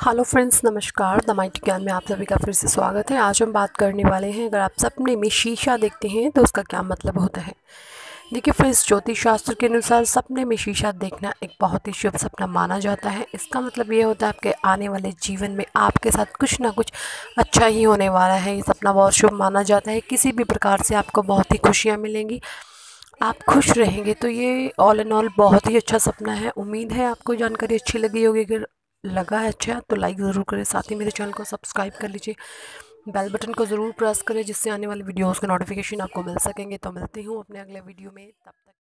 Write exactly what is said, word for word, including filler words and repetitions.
Hello friends, नमस्कार। The might ज्ञान में आप सभी का फिर से स्वागत है। आज हम बात करने वाले हैं, अगर आप सपने में शीशा देखते हैं तो उसका क्या मतलब होता है। देखिए फ्रेंड्स, ज्योतिष शास्त्र के अनुसार सपने में शीशा देखना एक बहुत ही शुभ सपना माना जाता है। इसका मतलब ये होता है आपके आने वाले जीवन में आपके साथ कुछ ना कुछ अच्छा ही होने वाला है। ये सपना बहुत शुभ माना जाता है। किसी भी प्रकार से आपको बहुत ही खुशियाँ मिलेंगी, आप खुश रहेंगे। तो ये ऑल एंड ऑल बहुत ही अच्छा सपना है। उम्मीद है आपको जानकारी अच्छी लगी होगी। अगर लगा है अच्छा तो लाइक ज़रूर करें, साथ ही मेरे चैनल को सब्सक्राइब कर लीजिए, बेल बटन को ज़रूर प्रेस करें जिससे आने वाली वीडियोस के नोटिफिकेशन आपको मिल सकेंगे। तो मिलती हूँ अपने अगले वीडियो में, तब तक।